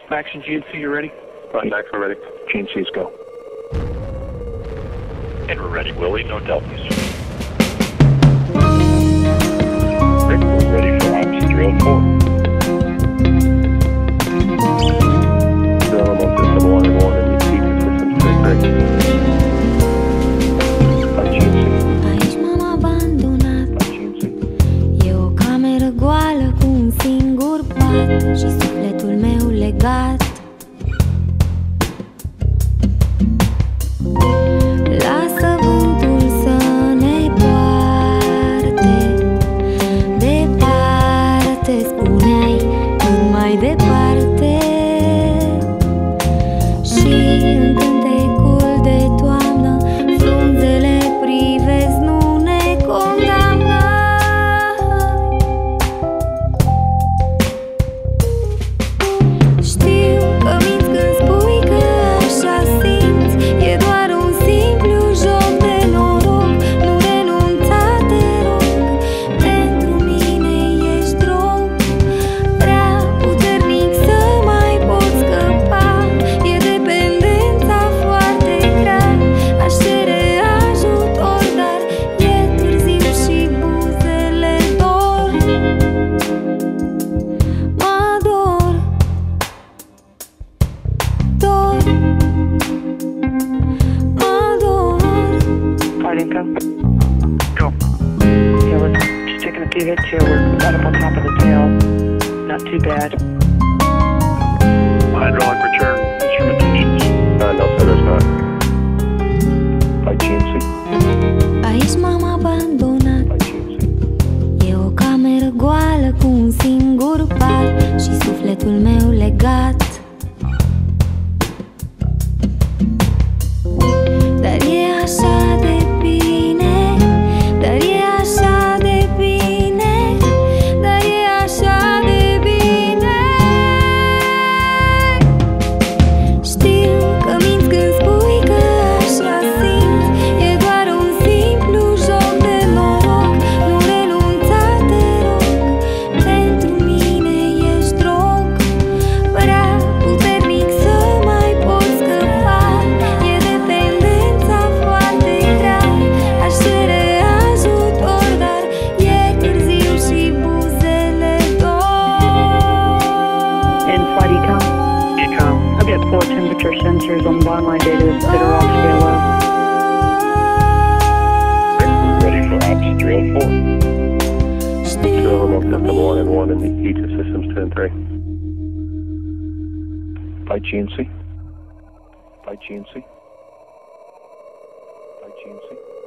Faction GNC, you ready? Contact, we're ready. GNC's go. And we're ready, Willie. No deltas. Rick, we're ready for Ops 304. Drill about system 1 and 1 and you keep your systems to Rick. GNC. Aici m-am abandonat. GNC. E o cameră goală cu un singur pat și sufletul meu legat. Lasă vântul să ne poarte departe, spuneai, cât mai departe. Și în cântecul de toamnă frunzele privesc, nu ne condamnă. Știu că minți când spui că așa simți, e doar un simplu joc de noroc. Nu renunța, te rog, pentru mine ești drog. Prea puternic să mai pot scăpa, e dependența foarte grea. Aș cere ajutor, dar e târziu și buzele dor. Mă dor, dor, mă dor. Flight income. Go. Yeah, we're just taking a few hits here. We're right up on top of the tail. Not too bad. Hydraulic return. Instrumentations. No, sir, there's not. GNC. Aici m-am abandonat. GNC. E o cameră goală cu un singur pat și sufletul meu legat. Dar e așa de bine, dar e așa de bine, dar e așa de bine. Știu că minți când spui că așa simți, e doar un simplu joc de noroc. Nu renunța, te rog, pentru mine ești drog. Prea puternic să mai pot scăpa, e dependența foarte grea. Aș cere ajutor, dar e târziu și buzele dor. And flight econ. Ecom. I've got 4 temperature sensors on the bottom line data that are off scale low. Rick, we're ready for Ops 304. Știu Drill că about system 1 and 1 and mine you keep your systems 2 and 3. GNC. GNC. GNC.